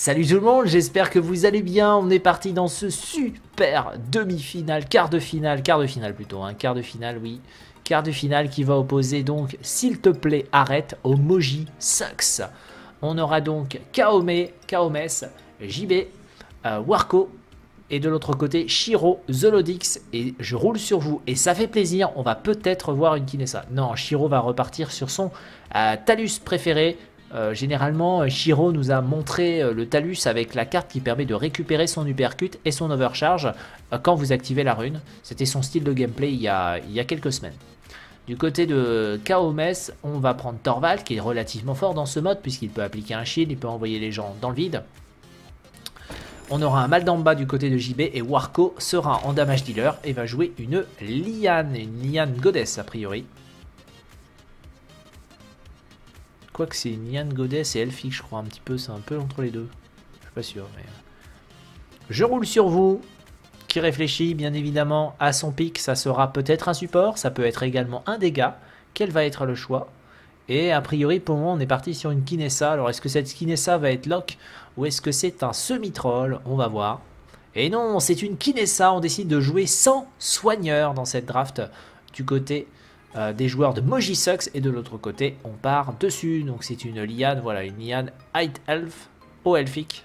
Salut tout le monde, j'espère que vous allez bien. On est parti dans ce super demi-finale, quart de finale plutôt, hein, quart de finale, oui. Quart de finale qui va opposer donc, s'il te plaît, arrête, au Moji Sucks. On aura donc Kaomes, JB, Warco, et de l'autre côté, Shiro, Zolodix, et je roule sur vous. Et ça fait plaisir, on va peut-être voir une Kinessa. Non, Shiro va repartir sur son Talus préféré. Généralement, Shiro nous a montré le Talus avec la carte qui permet de récupérer son uppercut et son overcharge quand vous activez la rune. C'était son style de gameplay il y a quelques semaines. Du côté de Kaomes, on va prendre Torvald qui est relativement fort dans ce mode puisqu'il peut appliquer un shield, il peut envoyer les gens dans le vide. On aura un Maldamba du côté de JB et Warco sera en damage dealer et va jouer une Liane Goddess a priori. Quoique c'est une Liane Goddess et Elfique je crois un petit peu, c'est un peu entre les deux. Je suis pas sûr mais... Je roule sur vous, qui réfléchit bien évidemment à son pic, ça sera peut-être un support, ça peut être également un dégât. Quel va être le choix? Et a priori pour le moment on est parti sur une Kinessa. Alors est-ce que cette Kinessa va être lock ou est-ce que c'est un semi-troll? On va voir. Et non, c'est une Kinessa, on décide de jouer sans soigneur dans cette draft du côté des joueurs de Moji Sucks. Et de l'autre côté on part dessus, donc c'est une Liane, voilà une Liane High Elf au Elfique.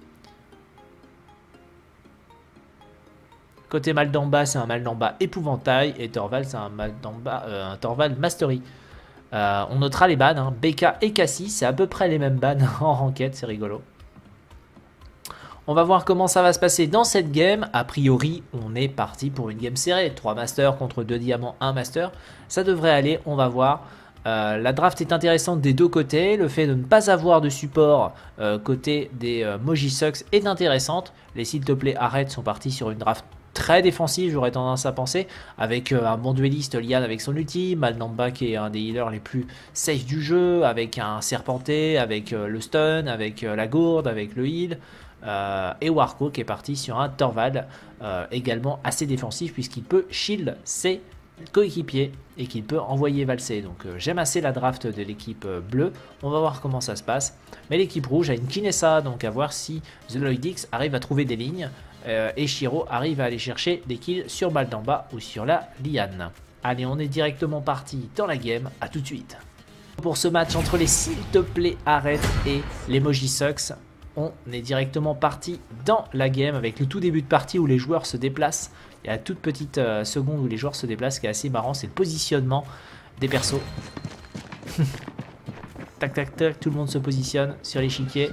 Côté Maldamba, c'est un Maldamba épouvantail et Torvald, c'est un Maldamba, un Torvald Mastery. On notera les bans, hein. BK et Cassie, c'est à peu près les mêmes bans en ranked, c'est rigolo. On va voir comment ça va se passer dans cette game. A priori, on est parti pour une game serrée. 3 masters contre 2 diamants, 1 master. Ça devrait aller, on va voir. La draft est intéressante des deux côtés. Le fait de ne pas avoir de support côté des Moji Sucks est intéressante. Les s'il te plaît arrête sont partis sur une draft très défensive, j'aurais tendance à penser, avec un bon dueliste Liane avec son ulti, Maldamba qui est un des healers les plus safe du jeu, avec un Serpenté, avec le stun, avec la gourde, avec le heal, et Warco qui est parti sur un Torvald également assez défensif puisqu'il peut shield ses coéquipiers et qu'il peut envoyer valser. Donc j'aime assez la draft de l'équipe bleue, on va voir comment ça se passe. Mais l'équipe rouge a une Kinessa, donc à voir si Zolodix arrive à trouver des lignes. Et Shiro arrive à aller chercher des kills sur Maldamba ou sur la Liane. Allez, on est directement parti dans la game, à tout de suite. Pour ce match entre les s'il te plaît arrête et les Moji Sucks, on est directement parti dans la game avec le tout début de partie où les joueurs se déplacent. Il y a la toute petite seconde où les joueurs se déplacent qui est assez marrant, c'est le positionnement des persos. Tac tac tac, tout le monde se positionne sur l'échiquier.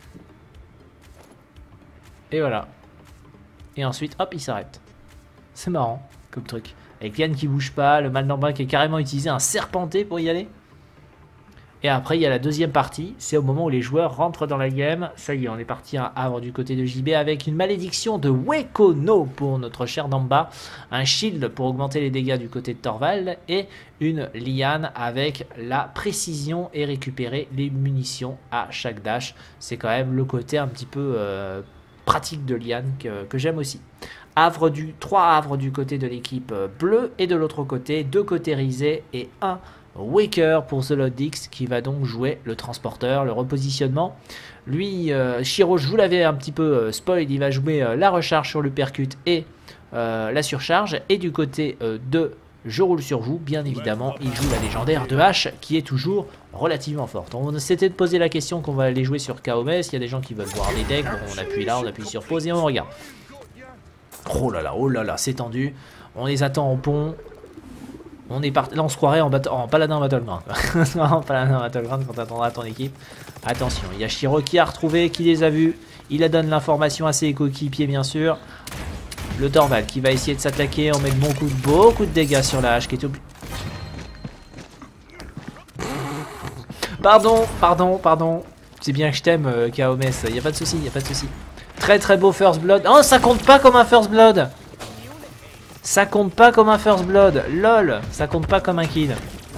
Et voilà. Et ensuite, hop, il s'arrête. C'est marrant, comme truc. Avec Liane qui bouge pas, le Maldamba qui a carrément utilisé un Serpenté pour y aller. Et après, il y a la deuxième partie. C'est au moment où les joueurs rentrent dans la game. Ça y est, on est parti à Havre du côté de JB avec une malédiction de Wekono pour notre cher Damba. Un shield pour augmenter les dégâts du côté de Torvald. Et une Liane avec la précision et récupérer les munitions à chaque dash. C'est quand même le côté un petit peu... pratique de Liane que j'aime aussi. 3 havres du côté de l'équipe bleue et de l'autre côté 2 cautérisés et un Waker pour Zolodix qui va donc jouer le transporteur, le repositionnement. Lui, Shiro, je vous l'avais un petit peu spoil, il va jouer la recharge sur l'uppercut et la surcharge. Et du côté de Je roule sur vous, bien évidemment, il joue la légendaire de H qui est toujours relativement forte. On s'était de poser la question qu'on va aller jouer sur Kaomes. Il y a des gens qui veulent voir les decks. Bon, on appuie là, on appuie sur pause et on regarde. Oh là là, c'est tendu. On les attend en pont. On est parti. Là, on se croirait en paladin battleground. En paladin battleground quand t'attendras ton équipe. Attention, il y a Shiro qui a retrouvé, qui les a vus. Il a donné l'information à ses coéquipiers, bien sûr. Le Torvald qui va essayer de s'attaquer. On met beaucoup de dégâts sur la hache qui est obligé. Pardon. C'est bien que je t'aime, Kaomes. Y a pas de souci, Très beau first blood. Oh, ça compte pas comme un first blood. Ça compte pas comme un first blood. Lol, ça compte pas comme un kill.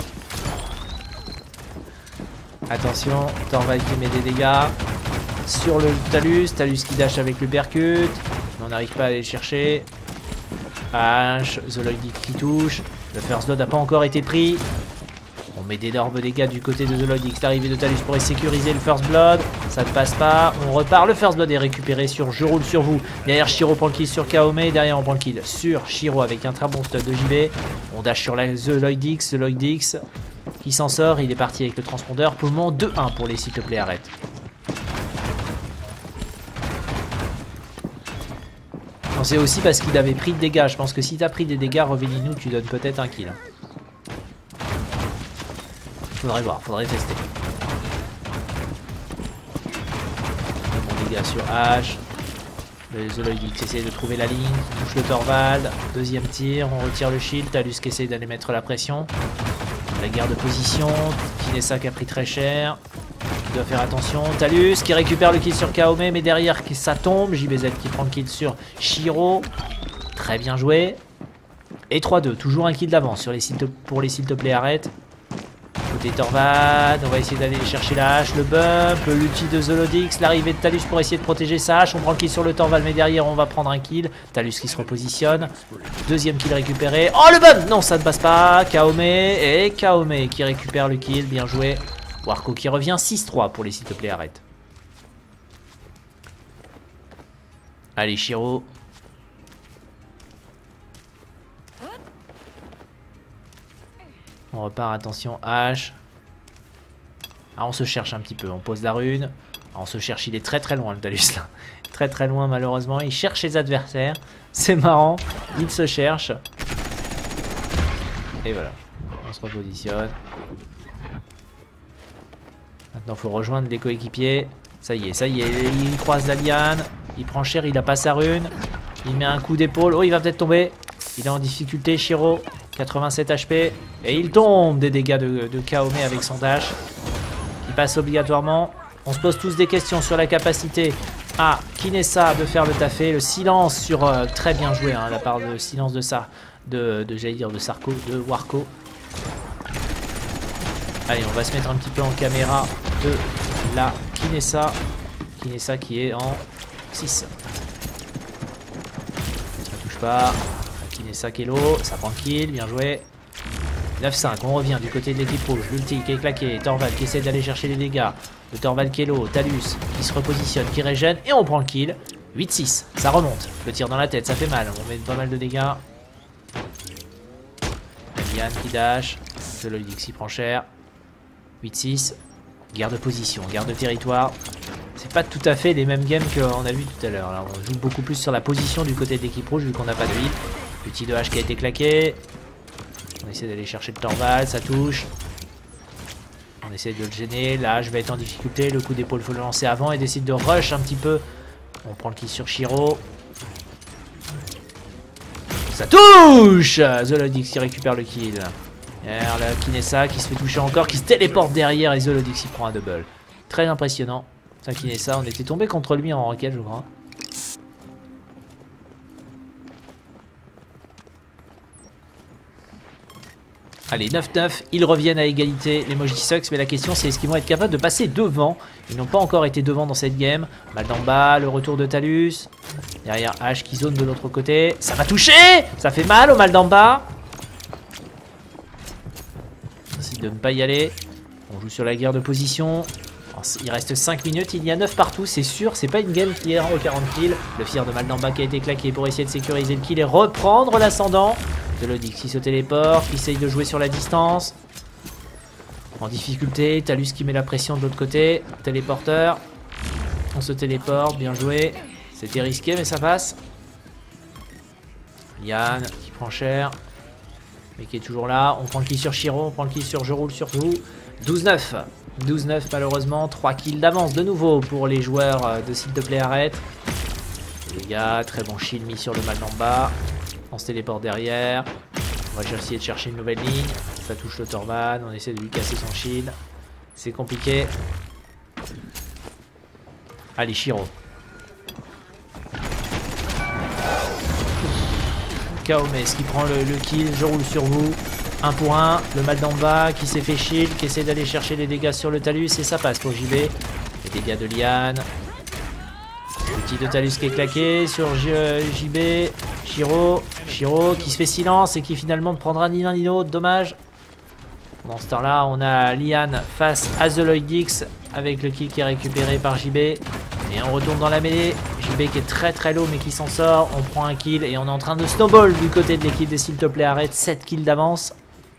Attention, Torvald qui met des dégâts sur le Talus qui dash avec le percute. Mais on n'arrive pas à aller le chercher. H, Zolodix qui touche. Le first blood n'a pas encore été pris. On met d'énormes dégâts du côté de The Lloyd X. L'arrivée de Talus pour sécuriser le First Blood. Ça ne passe pas. On repart. Le First Blood est récupéré sur Je roule sur vous. Derrière, Shiro prend le kill sur Kaome. Derrière, on prend le kill sur Shiro avec un très bon stun de JB. On dash sur The Lloyd X. The Lloyd X qui s'en sort. Il est parti avec le transpondeur. Pour le moment, 2-1 pour les s'il te plaît, arrête. C'est aussi parce qu'il avait pris de dégâts. Je pense que si tu as pris des dégâts, Revenez-nous, tu donnes peut-être un kill. Faudrait voir, faudrait tester. Bon dégâts sur H. Le Zooloid qui essaie de trouver la ligne, qui touche le Torvald. Deuxième tir, on retire le shield. Talus qui essaie d'aller mettre la pression. La guerre de position. Kinessa qui a pris très cher. Qui doit faire attention. Talus qui récupère le kill sur Kaome, mais derrière ça tombe. JBZ qui prend le kill sur Shiro. Très bien joué. Et 3-2, toujours un kill d'avance sur pour les s'il te plaît arrête. Côté Torvald, on va essayer d'aller chercher la hache, le bump, l'ulti de Zolodix, l'arrivée de Talus pour essayer de protéger sa hache. On prend le kill sur le Torvald, mais derrière on va prendre un kill. Talus qui se repositionne. Deuxième kill récupéré. Oh le bump! Non, ça ne passe pas. Kaome et Kaome qui récupère le kill. Bien joué. Warco qui revient 6-3 pour les s'il te plaît arrête. Allez Shiro. On repart, attention, H. Ah, on se cherche un petit peu, on pose la rune. Ah, on se cherche, il est très très loin le Talus là. Très très loin malheureusement, il cherche ses adversaires. C'est marrant, il se cherche. Et voilà, on se repositionne. Maintenant, il faut rejoindre les coéquipiers. Ça y est, il croise la liane. Il prend cher, il a pas sa rune. Il met un coup d'épaule. Oh, il va peut-être tomber. Il est en difficulté, Shiro. 87 HP. Et il tombe des dégâts de Kaome avec son dash. Il passe obligatoirement. On se pose tous des questions sur la capacité à Kinessa de faire le taffé. Le silence sur... très bien joué, hein, la part de silence de ça. J'allais dire de Sarko, de Warco. Allez, on va se mettre un petit peu en caméra de la Kinessa. Kinessa qui est en 6. Ça touche pas. Kinessa Kelo, ça prend kill, bien joué. 9-5, on revient du côté de l'équipe rouge. L'ulti qui est claqué, Torvald qui essaie d'aller chercher les dégâts. Le Torvald Kelo, Talus qui se repositionne, qui régène et on prend le kill. 8-6, ça remonte. Le tir dans la tête, ça fait mal. On met pas mal de dégâts. Yann qui dash. Le Lloydix qui prend cher. 8-6. Guerre de position, guerre de territoire. C'est pas tout à fait les mêmes games qu'on a vu tout à l'heure. On joue beaucoup plus sur la position du côté de l'équipe rouge vu qu'on n'a pas de heal. Petit de H qui a été claqué. On essaie d'aller chercher le Torvald, ça touche. On essaie de le gêner. Là, je vais être en difficulté. Le coup d'épaule, il faut le lancer avant et décide de rush un petit peu. On prend le kill sur Shiro. Ça touche! The Lloydix qui récupère le kill. Derrière la Kinessa qui se fait toucher encore, qui se téléporte derrière et The Lloydix il prend un double. Très impressionnant. Ça, Kinessa, on était tombé contre lui en roquette, je crois. Allez, 9-9, ils reviennent à égalité, les Mojisucks, mais la question c'est est-ce qu'ils vont être capables de passer devant. Ils n'ont pas encore été devant dans cette game. Mal d'en bas, le retour de Talus. Derrière H qui zone de l'autre côté. Ça va toucher! Ça fait mal au mal d'en bas. On décide de ne pas y aller. On joue sur la guerre de position. Il reste 5 minutes, il y a 9 partout, c'est sûr, c'est pas une game qui est en 40 kills. Le fier de Maldamba qui a été claqué pour essayer de sécuriser le kill et reprendre l'ascendant. De Lodix qui se téléporte, qui essaye de jouer sur la distance. En difficulté, Talus qui met la pression de l'autre côté. Téléporteur. On se téléporte, bien joué. C'était risqué mais ça passe. Yann qui prend cher. Mais qui est toujours là. On prend le kill sur Shiro, on prend le kill sur Je roule sur vous. 12-9. 12-9 malheureusement, 3 kills d'avance de nouveau pour les joueurs de s'il te plaît arrête. Les gars, très bon shield mis sur le mal d'en bas. On se téléporte derrière. On va essayer de chercher une nouvelle ligne. Ça touche le Torvald, on essaie de lui casser son shield. C'est compliqué. Allez Shiro. Kaome qui prend le kill, Je roule sur vous. 1 pour 1, le mal d'en bas qui s'est fait shield, qui essaie d'aller chercher les dégâts sur le Talus et ça passe pour JB. Les dégâts de Liane. Le petit de Talus qui est claqué sur JB. Shiro qui se fait silence et qui finalement ne prendra ni l'un ni l'autre, dommage. Pendant ce temps-là, on a Lian face à The Lloyd X avec le kill qui est récupéré par JB. Et on retourne dans la mêlée. JB qui est très low mais qui s'en sort. On prend un kill et on est en train de snowball du côté de l'équipe des s'il te plaît arrête. 7 kills d'avance.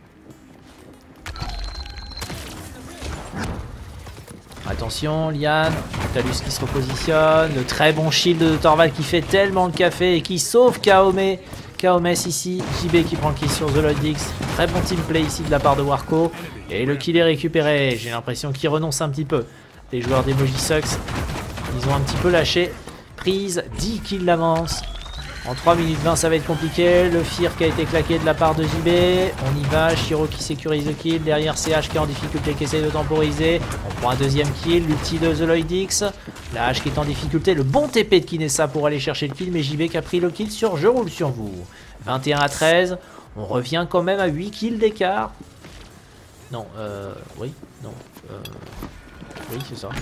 Attention, Lian, Talus qui se repositionne, le très bon shield de Torvald qui fait tellement le café et qui sauve Kaomé. Kaomé ici, JB qui prend le kill sur The Lloyd X. Très bon team play ici de la part de Warco. Et le kill est récupéré. J'ai l'impression qu'ils renoncent un petit peu. Les joueurs d'Emoji Sucks, ils ont un petit peu lâché. Prise, 10 kills d'avance. En 3 minutes 20, ça va être compliqué. Le Fear qui a été claqué de la part de JB. On y va. Shiro qui sécurise le kill. Derrière CH qui est en difficulté, qui essaye de temporiser. On prend un deuxième kill. L'ulti de The Lloyd X. La H qui est en difficulté. Le bon TP de Kinessa pour aller chercher le kill. Mais JB qui a pris le kill sur Je roule sur vous. 21 à 13. On revient quand même à 8 kills d'écart. Non, oui, non. Oui, c'est ça.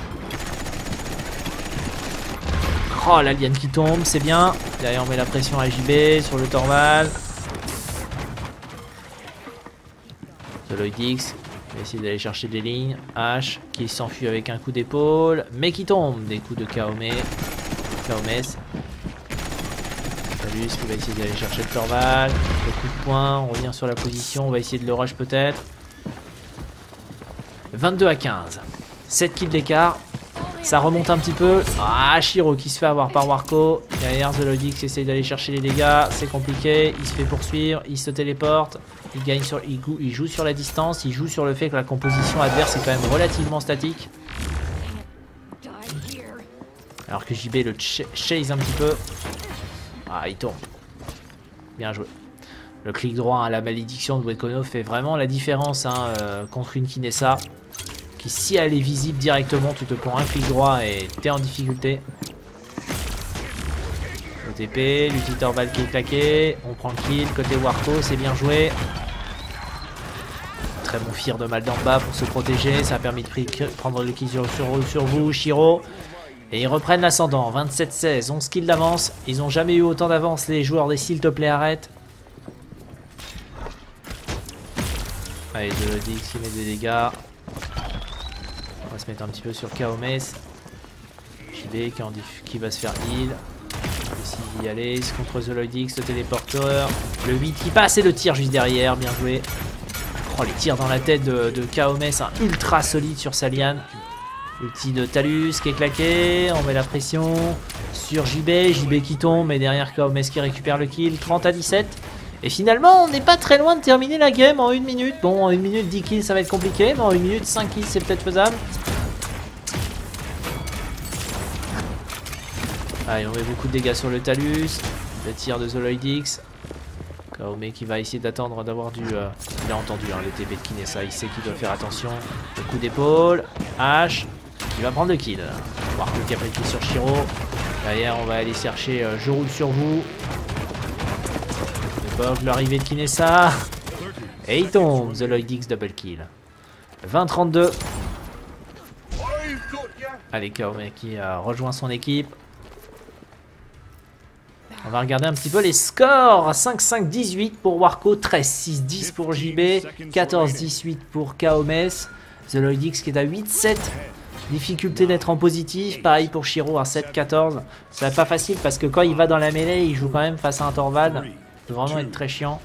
Oh, l'alien qui tombe, c'est bien. Derrière, on met la pression à JB sur le Torvald. The Lloyd X va essayer d'aller chercher des lignes. H qui s'enfuit avec un coup d'épaule, mais qui tombe. Des coups de Kaomé. Talus qui va essayer d'aller chercher le Torvald. Le coup de poing, on revient sur la position. On va essayer de le rush peut-être. 22 à 15. 7 kills d'écart. Ça remonte un petit peu. Ah, Shiro qui se fait avoir par Warco. Derrière, The Lloyd X essaye d'aller chercher les dégâts. C'est compliqué. Il se fait poursuivre. Il se téléporte. Il gagne sur, il joue sur la distance. Il joue sur le fait que la composition adverse est quand même relativement statique. Alors que JB le chase un petit peu. Ah, il tombe. Bien joué. Le clic droit à la malédiction de Wekono fait vraiment la différence hein, contre une Kinessa. Qui, si elle est visible directement, tu te prends un clic droit et t'es en difficulté. OTP, l'ulti Torvald qui est claqué. On prend le kill. Côté Warco, c'est bien joué. Très bon Fear de mal d'en bas pour se protéger. Ça a permis de prendre le kill sur vous, Shiro. Et ils reprennent l'ascendant. 27-16, 11 kills d'avance. Ils n'ont jamais eu autant d'avance, les joueurs des s'il te plaît arrête. Allez, The Lloyd X qui met des dégâts. On va se mettre un petit peu sur Kaomé. JB qui va se faire heal. Décide d'y aller. Contre The Lloyd X, le téléporteur. Le 8 qui passe et le tir juste derrière. Bien joué. Oh, les tirs dans la tête de Kaomé, un ultra solide sur Salian. Ulti de Talus qui est claqué. On met la pression sur JB. JB qui tombe. Mais derrière Kaomé qui récupère le kill. 30 à 17. Et finalement, on n'est pas très loin de terminer la game en 1 minute. Bon, en 1 minute, 10 kills, ça va être compliqué. Mais en 1 minute, 5 kills, c'est peut-être faisable. Allez, on met beaucoup de dégâts sur le Talus. Le tir de The Lloyd X. Kaomé qui va essayer d'attendre d'avoir du... il a entendu hein, le TP de Kinessa. Il sait qu'il doit faire attention. Le coup d'épaule. H qui va prendre le kill. Voir que le qui a pris le kill sur Shiro. Derrière, on va aller chercher Je roule sur vous. L'arrivée de Kinessa. Et il tombe. The Lloyd X double kill. 20-32. Allez, Kaomé qui a rejoint son équipe. On va regarder un petit peu les scores. 5-5-18 pour Warco. 13-6-10 pour JB. 14-18 pour Kaomé. The Lloyd X qui est à 8-7. Difficulté d'être en positif. Pareil pour Shiro à 7-14. Ça va pas facile parce que quand il va dans la mêlée, il joue quand même face à un Torvald. Ça peut vraiment être très chiant.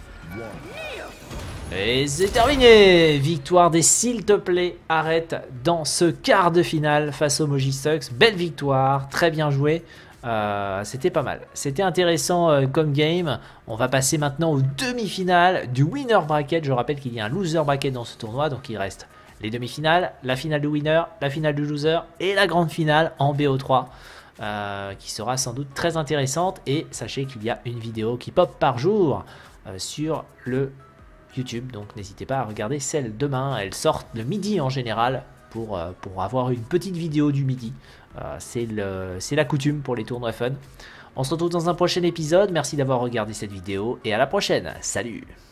Et c'est terminé. Victoire des s'il te plaît arrête dans ce quart de finale face aux Mojisucks. Belle victoire, très bien joué. C'était pas mal. C'était intéressant comme game. On va passer maintenant aux demi-finales du winner bracket. Je rappelle qu'il y a un loser bracket dans ce tournoi. Donc il reste les demi-finales, la finale du winner, la finale du loser et la grande finale en BO3. Qui sera sans doute très intéressante. Et sachez qu'il y a une vidéo qui pop par jour sur le YouTube. Donc n'hésitez pas à regarder celle demain. Elles sortent le midi en général pour avoir une petite vidéo du midi. C'est la coutume pour les tournois fun. On se retrouve dans un prochain épisode. Merci d'avoir regardé cette vidéo et à la prochaine. Salut!